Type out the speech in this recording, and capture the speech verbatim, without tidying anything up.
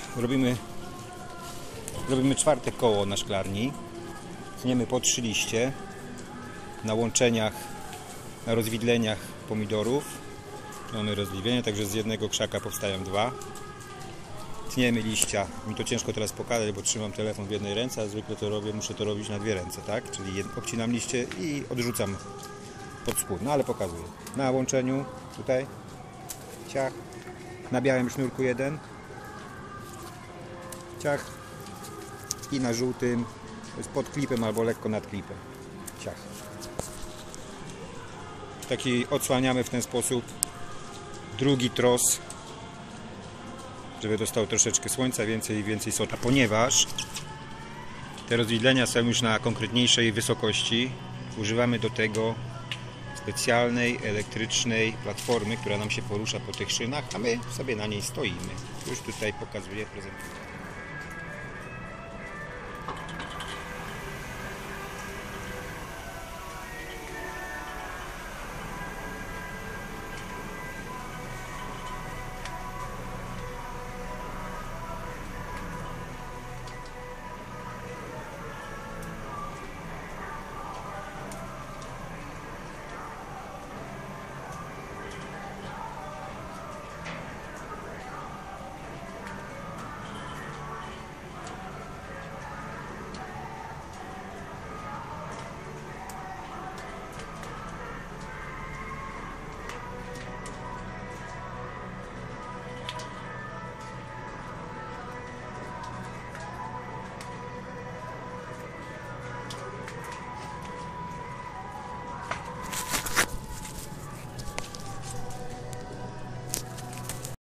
robimy, robimy czwarte koło na szklarni. Tniemy po trzy liście na łączeniach, na rozwidleniach pomidorów. Mamy rozwidlenie, także z jednego krzaka powstają dwa. Tniemy liścia. Mi to ciężko teraz pokazać, bo trzymam telefon w jednej ręce, a zwykle to robię, muszę to robić na dwie ręce, tak? Czyli obcinam liście i odrzucam pod spód. No ale pokazuję. Na łączeniu tutaj ciach, na białym sznurku jeden ciach i na żółtym, to jest pod klipem albo lekko nad klipem, ciach. Taki odsłaniamy w ten sposób drugi tros, żeby dostał troszeczkę słońca, więcej i więcej sota, ponieważ te rozwidlenia są już na konkretniejszej wysokości. Używamy do tego specjalnej elektrycznej platformy, która nam się porusza po tych szynach, a my sobie na niej stoimy. Już tutaj pokazuję, prezentuję.